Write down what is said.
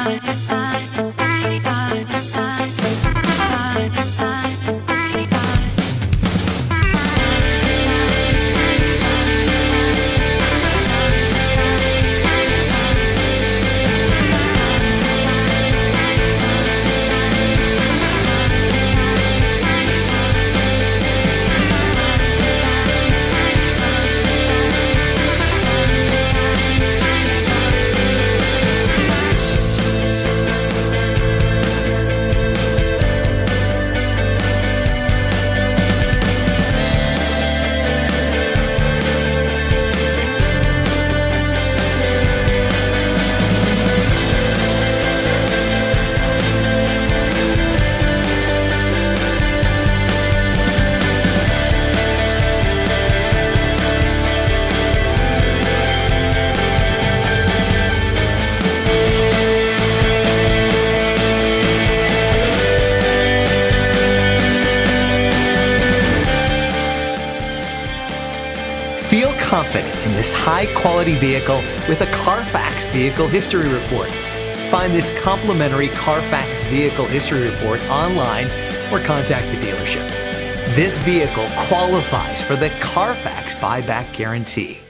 Feel confident in this high-quality vehicle with a Carfax Vehicle History Report. Find this complimentary Carfax Vehicle History Report online or contact the dealership. This vehicle qualifies for the Carfax Buyback Guarantee.